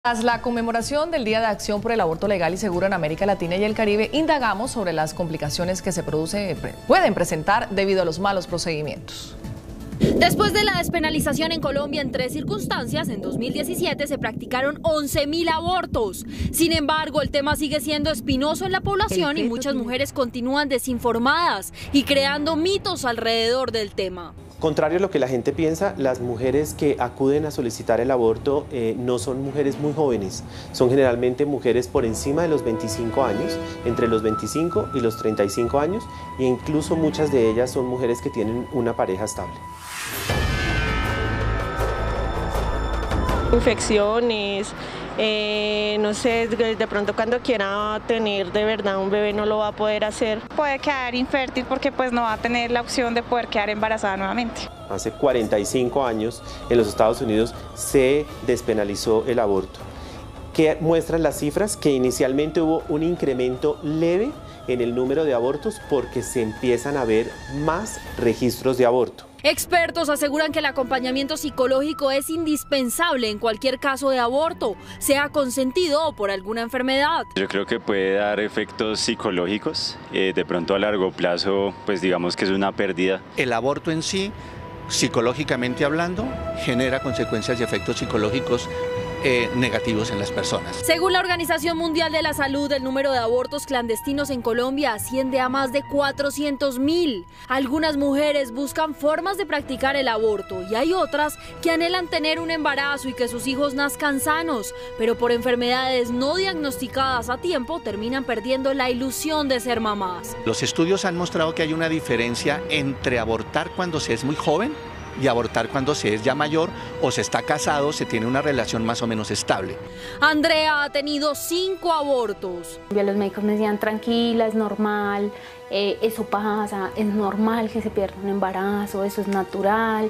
Tras la conmemoración del Día de Acción por el Aborto Legal y Seguro en América Latina y el Caribe, indagamos sobre las complicaciones que pueden presentar debido a los malos procedimientos. Después de la despenalización en Colombia en 3 circunstancias, en 2017 se practicaron 11.000 abortos. Sin embargo, el tema sigue siendo espinoso en la población y muchas mujeres continúan desinformadas y creando mitos alrededor del tema. Contrario a lo que la gente piensa, las mujeres que acuden a solicitar el aborto no son mujeres muy jóvenes, son generalmente mujeres por encima de los 25 años, entre los 25 y los 35 años, e incluso muchas de ellas son mujeres que tienen una pareja estable. Infecciones, no sé, de pronto cuando quiera tener de verdad un bebé no lo va a poder hacer. Puede quedar infértil porque pues no va a tener la opción de poder quedar embarazada nuevamente. Hace 45 años en los Estados Unidos se despenalizó el aborto. ¿Qué muestran las cifras? Que inicialmente hubo un incremento leve en el número de abortos porque se empiezan a ver más registros de aborto. Expertos aseguran que el acompañamiento psicológico es indispensable en cualquier caso de aborto, sea consentido o por alguna enfermedad. Yo creo que puede dar efectos psicológicos, de pronto a largo plazo, pues digamos que es una pérdida. El aborto en sí, psicológicamente hablando, genera consecuencias y efectos psicológicos negativos en las personas. Según la Organización Mundial de la Salud, el número de abortos clandestinos en Colombia asciende a más de 400.000. Algunas mujeres buscan formas de practicar el aborto y hay otras que anhelan tener un embarazo y que sus hijos nazcan sanos, pero por enfermedades no diagnosticadas a tiempo terminan perdiendo la ilusión de ser mamás. Los estudios han mostrado que hay una diferencia entre abortar cuando se es muy joven y abortar cuando se es ya mayor o se está casado, se tiene una relación más o menos estable. Andrea ha tenido 5 abortos. Los médicos me decían, tranquila, es normal, eso pasa, es normal que se pierda un embarazo, eso es natural.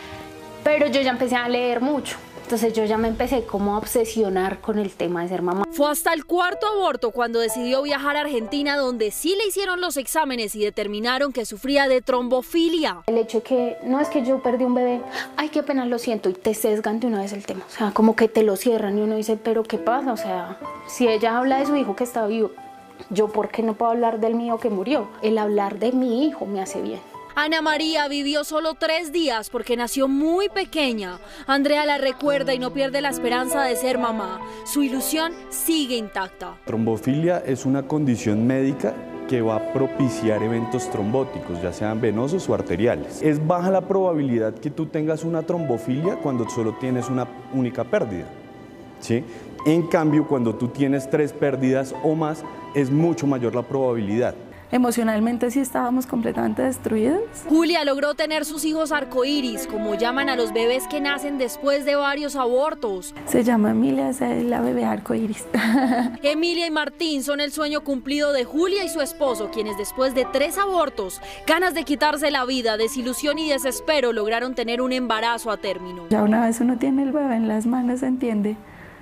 Pero yo ya empecé a leer mucho. Entonces yo ya me empecé como a obsesionar con el tema de ser mamá. Fue hasta el 4º aborto cuando decidió viajar a Argentina, donde sí le hicieron los exámenes y determinaron que sufría de trombofilia. El hecho de que no es que yo perdí un bebé, ay, qué pena, lo siento, y te sesgan de una vez el tema. O sea, como que te lo cierran y uno dice, pero ¿qué pasa? O sea, si ella habla de su hijo que está vivo, yo ¿por qué no puedo hablar del mío que murió? El hablar de mi hijo me hace bien. Ana María vivió solo 3 días porque nació muy pequeña. Andrea la recuerda y no pierde la esperanza de ser mamá. Su ilusión sigue intacta. Trombofilia es una condición médica que va a propiciar eventos trombóticos, ya sean venosos o arteriales. Es baja la probabilidad que tú tengas una trombofilia cuando solo tienes una única pérdida, ¿sí? En cambio, cuando tú tienes 3 pérdidas o más, es mucho mayor la probabilidad. Emocionalmente sí estábamos completamente destruidos. Julia logró tener sus hijos arcoíris, como llaman a los bebés que nacen después de varios abortos. Se llama Emilia, es la bebé arcoíris. Emilia y Martín son el sueño cumplido de Julia y su esposo, quienes después de 3 abortos, ganas de quitarse la vida, desilusión y desespero, lograron tener un embarazo a término. Ya una vez uno tiene el bebé en las manos, entiende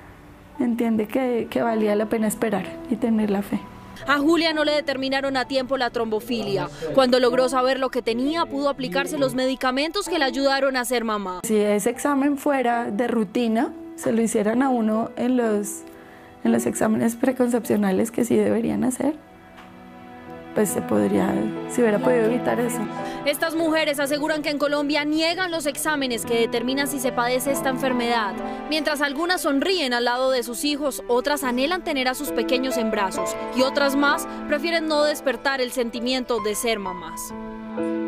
que valía la pena esperar y tener la fe. A Julia no le determinaron a tiempo la trombofilia. Cuando logró saber lo que tenía, pudo aplicarse los medicamentos que le ayudaron a ser mamá. Si ese examen fuera de rutina, se lo hicieran a uno en los exámenes preconcepcionales que sí deberían hacer, pues se hubiera podido evitar eso. Estas mujeres aseguran que en Colombia niegan los exámenes que determinan si se padece esta enfermedad. Mientras algunas sonríen al lado de sus hijos, otras anhelan tener a sus pequeños en brazos y otras más prefieren no despertar el sentimiento de ser mamás.